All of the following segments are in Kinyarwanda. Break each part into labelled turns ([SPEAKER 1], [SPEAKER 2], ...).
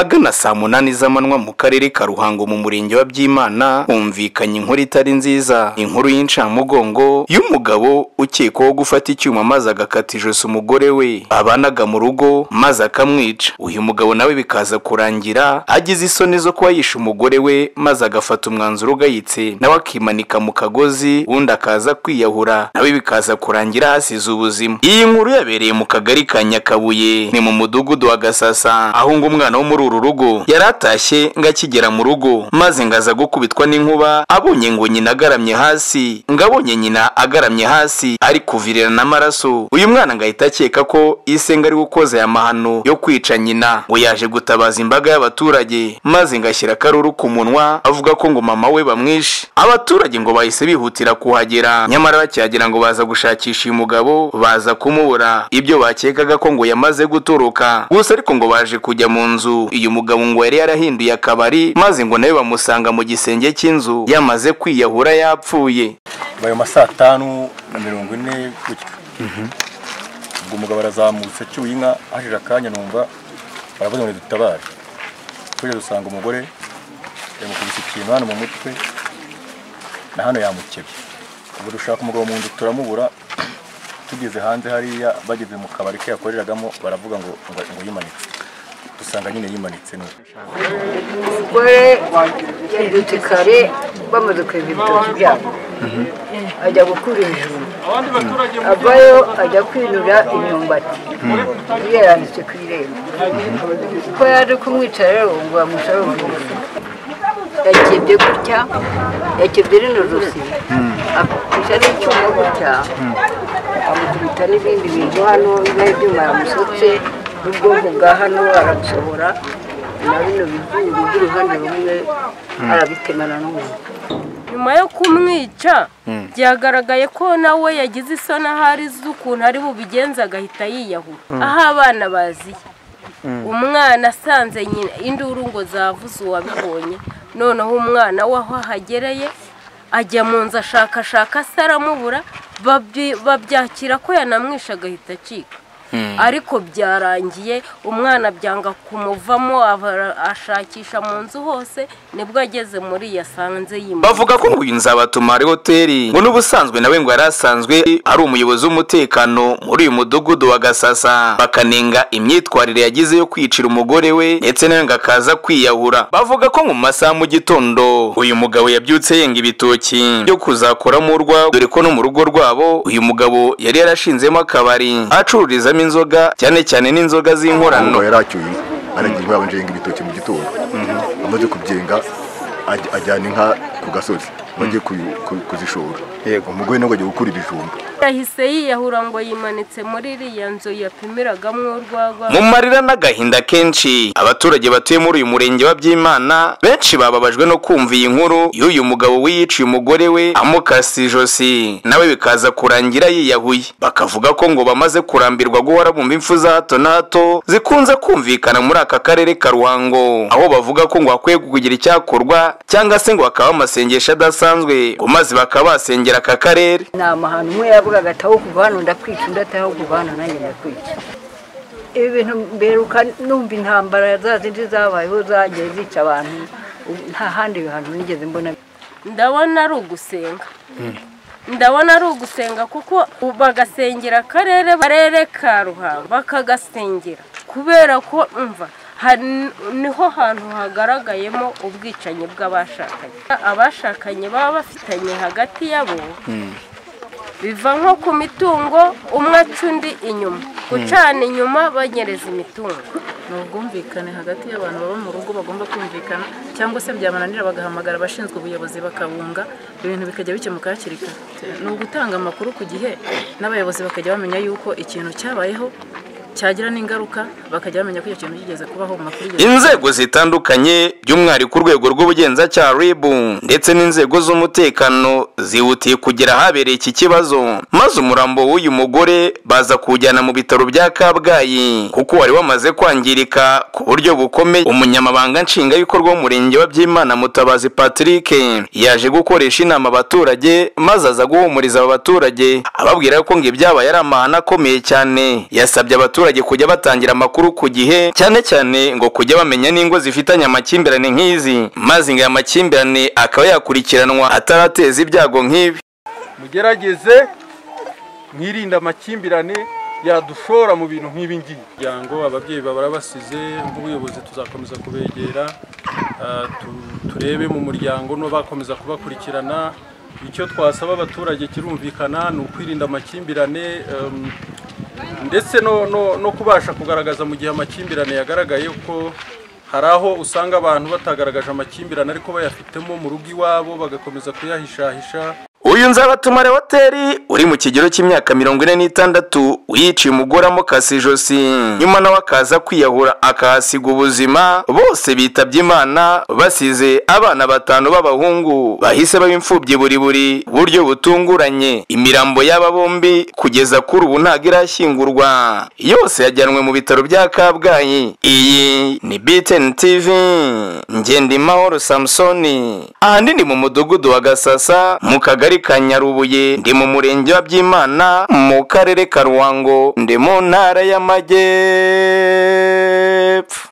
[SPEAKER 1] ahagana saa 8 z'amanywa mu karere ka Ruhango mu murenge wa Byimana humvikanye inkuru itari nziza, inkuru y'incamugongo y'umugabo ukekwaho gufata icyuma maze agakata ijosi umugore we babanaga mu rugo maze akamwica. Uyu mugabo nawe bikaza kurangira agize isoni zo kuba yishe umugore we maze agafata umwanzuro ugayitse nawe akimanika mu kagozi undi akaza kwiyahura nawe bikaza kurangira hasize ubuzima. Iyi nkuru yabereye mu kagari ka Nyakabuye ni mu mudugudu wa Gasasa, aho ngo umwana wo muri uru rugo yaratashye ngakigera mu rugo maze ngaza gukubitwa n'inkuba, abonye ngo nyina agaramye hasi, ngabonye nyina agaramye hasi ari kuvirira n'amaraso. Uyu mwana ngahita akeka ko isenga ari gukoza ya mahano yo kwica nyina, ngo yaje gutabaza imbaga y'abaturage maze ngashyira karuru ku munwa avuga ko ngo mama we bamwishe. Abaturage ngo bahise bihutira kuhagera, nyamara bakihagera ngo baza gushakisha uyu mugabo baza kumubura, ibyo bakekaga ko ngo yamaze gutoroka. Gusa ariko ngo baje kujya mu nzu, uyu mugabo ngo yari yarahinduye akabari maze ngo nawe bamusanga mu gisenge cy'inzu yamaze kwiyahura yapfuye.
[SPEAKER 2] Bayo masaa 5:40 gutyo. Ubwo umugabo arazamutse cyuye inka, hashira akanya numva baravuga ngo dutabare. Tuje dusanga umugore yamukubise ikintu hano mu mutwe na hano yamukebye. Ubwo dushaka umugabo mu nzu turamubura, tugeze hanze hariya bageze mu kabari ke yakoreragamo baravuga ngo yimanitse. Dusanga nyine yimanitse no.
[SPEAKER 3] Umugore yandutse kare bamaze kwega ibitoki byabo. Ajya gukura injuru. Avayo ajya kwinura imyumbati. Yaranditse kuri irembo. Ko yaje kumwica rero ngo bamushabe umufu. Yakebye gutya, yakebye rino rusi. Akisha n'icyuma gutya. Amukubita n'ibindi bintu hano bibaye byuma yamusotse. Ubwonko bwa hano arabusohora na bino bivuye by'uruhande rumwe arabitemana n'umuntu.
[SPEAKER 4] Nyuma yo kumwica byagaragaye ko nawe yagize isoni ahari z'ukuntu ari bubigenza agahita yiyahura. Aho abana bazi umwana asanze nyina induru ngo zavuze uwabibonye, noneho umwana waho hagereye ajya mu nzu ashakashaka saramubura, babyakira ko yanamwisha agahita acika. Ariko byarangiye umwana byanga kumuvamo ashakisha mu nzu hose, nibwo ageze muri yasanze yimwe.
[SPEAKER 1] Bavuga ko ngo Nzabatumare hoteli ngo n'ubusanzwe nawe ngo yarasanzwe ari umuyobozi w'umutekano muri uyu mudugudu wa Gasasa, bakanenga imyitwarire yagize yo kwicira umugore we ndetse nawe ngakaza kwiyahura. Bavuga ko mu masaha mu gitondo uyu mugabo yabyutse yenga ibitoki byo kuzakoramo urwa, dore ko no mu rugo rwabo uyu mugabo yari yarashinzemo akabari acururizamo inzoga, cyane cyane n'inzoga z'inkorano.
[SPEAKER 2] Yaracyuye aragiye yabanje yenga ibitoki mu gitondo, amaze kubyenga ajyana inka ku gasozi bagiye kuzishora. Yego umugore nabwo agiye gukura ibijumba,
[SPEAKER 4] yahise yiyahura ngo yimanitse muri iriya nzu yapimiragamo urwagwa.
[SPEAKER 1] Mu marira n'agahinda kenshi abaturage batuye muri uyu murenge wa Byimana benshi bababajwe no kumva iyi nkuru y'uyu mugabo wiyiciye umugore we amukasa ijosi, nawe bikaza kurangira yiyahuye. Bakavuga ko ngo bamaze kurambirwa guhora bumva impfu za hato na hato zikunze kumvikana muri aka karere ka Ruhango, aho bavuga ko ngo hakwiye kugira icyakorwa cyangwa se ngo bakaba amasengesho adasanzwe ngo maze bakaba basengera aka karere.
[SPEAKER 3] Ni amahano umwe yavugaga ataho kuva hano ndakwica, ndataho kuva hano nanjye ndakwica. Ibi bintu mberuka numva intambara zazindi zabayeho zagiye zica abantu, nta handi hantu nigeze mbona.
[SPEAKER 4] Ndabona ari ugusenga. Ndabona ari ugusenga kuko bagasengera akarere ka Ruhango bakagasengera, kubera ko umva niho hantu hagaragayemo ubwicanyi bw'abashakanye. Abashakanye baba bafitanye hagati yabo biva nko ku mitungo, umwe acundi inyuma, gucana inyuma banyereza imitungo.
[SPEAKER 5] N'ubwumvikane hagati y'abantu baba mu rugo bagomba kumvikana, cyangwa se byamananira bagahamagara abashinzwe ubuyobozi bakabunga, ibintu bikajya bikemuka hakiri kare. Ni ugutanga amakuru ku gihe n'abayobozi bakajya bamenya yuko ikintu cyabayeho cyagira n'ingaruka, bakajya bamenya ko icyo kintu kigeze kubaho mu makuru.
[SPEAKER 1] Inzego zitandukanye by'umwihariko urwego rw'ubugenzacyaha RIB ndetse n'inzego z'umutekano zihutiye kugera habereye iki kibazo, maze umurambo w'uyu mugore baza kuwujyana mu bitaro bya Kabgayi kuko wari wamaze kwangirika ku buryo bukomeye. Umunyamabanga nshingwabikorwa w'umurenge wa Byimana Mutabazi Patrick yaje gukoresha inama abaturage maze aza guhumuriza aba baturage ababwira ko ngo ibyabaye ari amahano akomeye cyane. Yasabye abaturage abaturage kujya batangira amakuru ku gihe, cyane cyane ngo kujya bamenya n'ingo zifitanye amakimbirane nk'izi, maze ngo aya makimbirane akaba yakurikiranwa atarateza ibyago nk'ibi.
[SPEAKER 6] Mugerageze mwirinda amakimbirane yadushora mu bintu nk'ibi ngibi. Yango ababyeyi babara basize, nk'ubuyobozi tuzakomeza kubegera turebe mu muryango no bakomeza kubakurikirana. Icyo twasaba abaturage kirumvikana ni ukwirinda amakimbirane ndetse no kubasha kugaragaza mu gihe amakimbirane yagaragaye ko hari aho usanga abantu batagaragaje amakimbirane ariko bayafitemo mu rugo iwabo bagakomeza kuyahishahisha.
[SPEAKER 1] Uyu Nzabatumare Hoteli uri mu kigero cy'imyaka 46 uyiciye umugore amukase ijosi, nyuma nawe akaza kwiyahura akahasiga ubuzima. Bose bitabye Imana basize abana 5 b'abahungu bahise baba imfubyi buri buryo butunguranye. Imirambo y'aba bombi kugeza kuri ubu ntago irashyingurwa, yose yajyanwe mu bitaro bya Kabgayi. Iyi ni BTN TV, Ngendimahoro Samsoni. Ahandi ni mu mudugudu wa Gasasa mu kagari ka Nyarubuye, ndi mu murenge wa Byimana mu karere ka Ruhango, ndi mu ntara y'Amajyepfo.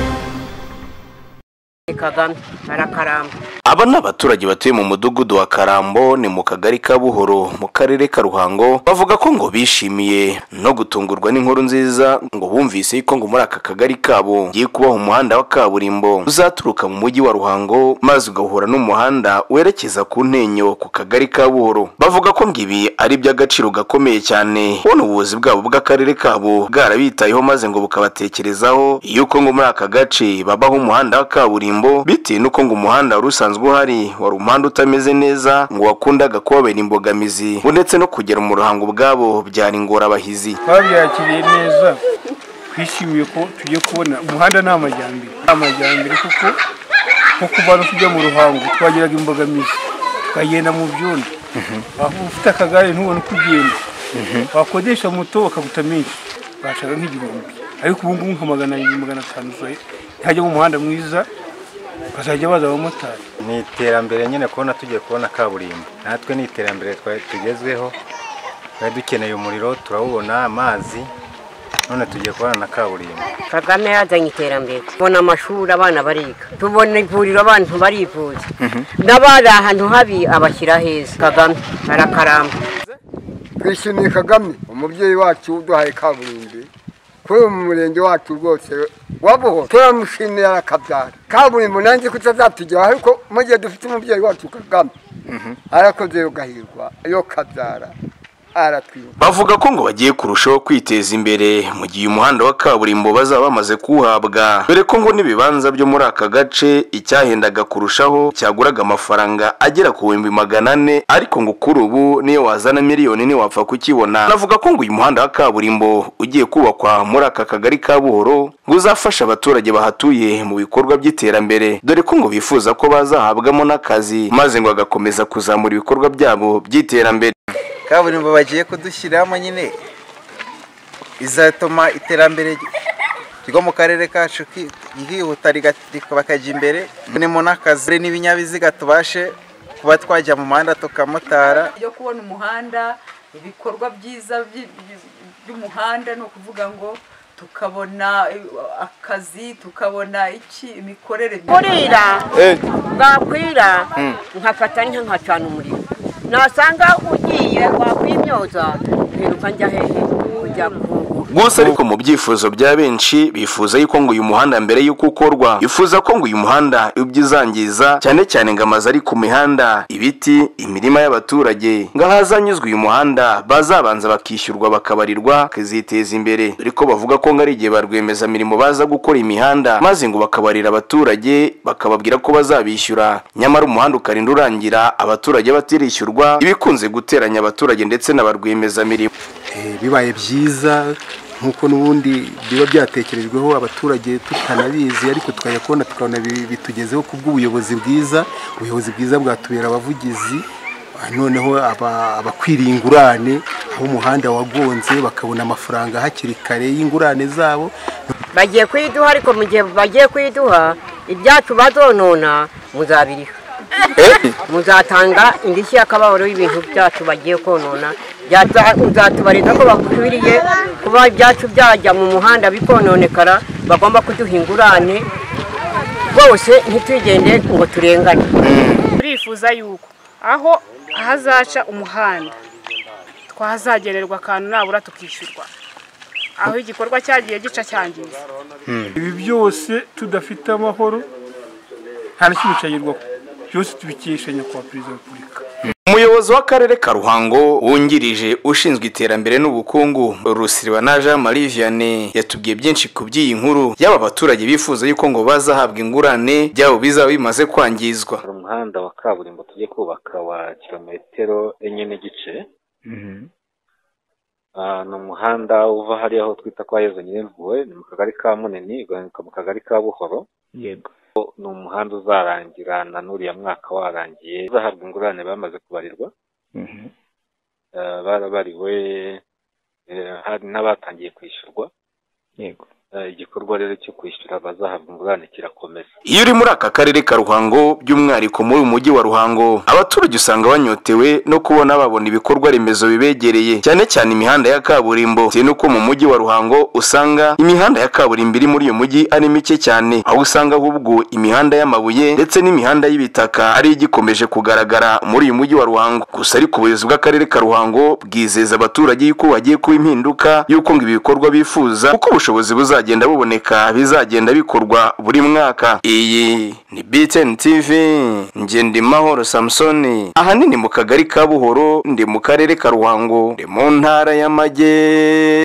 [SPEAKER 7] Kagame arakaramba.
[SPEAKER 1] Aba ni abaturage batuye mu mudugudu wa Karambo, ni mu kagari ka Buhoro mu karere ka Ruhango. Bavuga ko ngo bishimiye no gutungurwa n'inkuru nziza, ngo bumvise ko ngo muri aka kagari kabo giye kubaho umuhanda wa kaburimbo uzaturuka mu mujyi wa Ruhango maze ugahura n'umuhanda werekeza ku Ntenyo ku kagari ka Buhoro. Bavuga ko ngibi ari by'agaciro gakomeye cyane, ubona ubuyobozi bwabo bw'akarere kabo bwarabitayeho maze ngo bukabatekerezaho yuko ngo muri aka gace babaho umuhanda wa kaburimbo, bitewe nuko ngo umuhanda urusanzwe uhari wari umuhanda utameze neza, ngo wakundaga kubabera imbogamizi ndetse no kugera mu Ruhango bwabo byari ingorabahizi.
[SPEAKER 8] Twabyakiriye neza, twishimiye ko tugiye kubona umuhanda n'amajyambere kuko kuva no kujya mu Ruhango twagiraga imbogamizi, tukagenda mu byondo, aho ufite akagare ntubone uko ugenda, wakodesha moto bakaguta menshi bashaka nk'igihumbi, ariko ubu ngubu nka 400-500 hajya mu muhanda mwiza bazajya baza abamotari.
[SPEAKER 2] Ni iterambere nyine kubona tugiye kubona kaburimbo, natwe ni iterambere tugezweho. Twari dukeneye umuriro turawubona, amazi, none tugiye kubona na kaburimbo.
[SPEAKER 7] Kagame yazanye iterambere, tubona amashuri abana bariga, tubona ivuriro abantu barivuza, n'abari ahantu habi abashyira heza. Kagame arakaramba.
[SPEAKER 9] Twishimiye Kagame umubyeyi wacu uduhaye kaburimbo kuri mu murenge wacu rwose wabuho. Turamushimira arakabyara kaburimbo, nanjye kutazatujya ariko mu gihe dufite umubyeyi wacu Kagame arakoze ugahirwa yo kabyara.
[SPEAKER 1] Bavuga ko ngo bagiye kurushaho kwiteza imbere mu gihe umuhanda wa kaburimbo bazaba bamaze kuwuhabwa, dore ko ngo n'ibibanza byo muri aka gace icyahendaga kurushaho cyaguraga amafaranga agera ku 400, ariko ngo kuri ubu niyo wazana miliyoni ntiwapfa kukibona. Navuga ko ngo uyu muhanda wa kaburimbo ugiye kubakwa muri aka kagari ka Buhoro ngo uzafasha abaturage bahatuye mu bikorwa by'iterambere, dore ko ngo bifuza ko bazahabwamo n'akazi maze ngo agakomeza kuzamura ibikorwa byabo by'iterambere.
[SPEAKER 10] Kaburimbo bagiye kudushyiramo nyine izatuma iterambere ryo mu karere kacu yihuta bakajya imbere, nimo n'akazi n'ibinyabiziga tubashe kuba twajya mu muhanda tukamotara.
[SPEAKER 3] Yo kubona umuhanda, ibikorwa byiza by'umuhanda no kuvuga ngo tukabona akazi, tukabona imikorere
[SPEAKER 7] kurira bwakwira nkafata nkacana umuriro, nasanga ugiye wakwimyoza biruka njya hehe kujya
[SPEAKER 1] gusa. Ariko mu byifuzo bya benshi bifuza yuko ngo uyu muhanda mbere yuko ukorwa, bifuza ko ngo uyu muhanda ubyizangiza cyane cyane ngo amazi ari ku mihanda, ibiti, imirima y'abaturage, ngo hazanyuzwe uyu muhanda bazabanza bakishyurwa bakabarirwa kaziteza imbere, ariko bavuga ko ngo ari igihe barwemeza mirimo baza gukora imihanda maze ngo bakabarira abaturage bakababwira ko bazabishyura, nyamara umuhanda ukarinda urangira abaturage batirishyurwa, ibikunze guteranya abaturage ndetse n'abarwemeza mirimo.
[SPEAKER 8] Bibaye byiza nkuko n'ubundi biba byatekerejweho abaturage tutanabizi, ariko tukajya kubona tukabona bitugezeho kubw'ubuyobozi bwiza. Ubuyobozi bwiza bwatubera abavugizi, noneho abakwiriye ingurane aho umuhanda wagonze bakabona amafaranga hakiri kare y'ingurane zabo.
[SPEAKER 7] Bagiye kwiduha, ariko mu gihe bagiye kwiduha ibyacu bazonona muzabiriha. muzatanga indishyi y'akababaro y'ibintu byacu bagiye konona, muzatubarinda ko bakwiriye kuba ibyacu byajya mu muhanda bikononekara, bagomba kuduha ingurane bose ntitugende ngo turengane.
[SPEAKER 11] turifuza yuko aho hazaca umuhanda twazagererwa akantu nabura tukishyurwa, aho igikorwa cyagiye gica cyangiza.
[SPEAKER 8] Ibi byose tudafite amahoro nta n'ikibicagirwaho, byose tubikesha nyakubahwa perezida wa repubulika.
[SPEAKER 1] Umuyobozi w'akarere ka Ruhango wungirije ushinzwe iterambere n'ubukungu Rusiribana Jean Marie Vianney yatubwiye byinshi ku by'iyi nkuru y'aba abaturage bifuza yuko ngo bazahabwa ingurane byabo bizaba bimaze kwangizwa.
[SPEAKER 12] Umuhanda wa kaburimbo tugiye kubaka wa kilometero 4 n'igice. Ni umuhanda uva hariya aho twita kwa Yezu Nyir'impuhwe, ni mu kagari ka Munini ugahinduka mu kagari ka Buhoro.
[SPEAKER 1] Yego.
[SPEAKER 12] Ni umuhanda uzarangira na n'uriya mwaka warangiye, uzahabwa ingurane bamaze kubarirwa. Barabariwe, hari n'abatangiye kwishyurwa.
[SPEAKER 1] Yego.
[SPEAKER 12] Igikorwa rero cyo kwishyura bazahabwa ingurane kirakomeza.
[SPEAKER 1] Iyo uri muri aka karere ka Ruhango by'umwihariko muri umujyi wa Ruhango, abaturage usanga banyotewe no kubona babona ibikorwa remezo bibegereye, cyane cyane imihanda ya kaburimbo. Cyane uko mu mujyi wa Ruhango usanga imihanda ya kaburimbo iri muri uyu mujyi ari mike cyane, aho usanga ahubwo imihanda y'amabuye ndetse n'imihanda y'ibitaka ari igikomeje kugaragara muri uyu mujyi wa Ruhango. Gusa ariko ubuyobozi bw'akarere ka Ruhango bwizeza abaturage yuko bagiye kuba impinduka, yuko ngo ibikorwa bifuza uko ubushobozi bizagenda buboneka bizagenda bikorwa buri mwaka. Iyi ni BTN TV, nge ndi Mahoro Samson, ahanini mu kagari ka Buhoro, ndi mu karere ka Ruhango, ndi mu ntara y'Amajyepfo.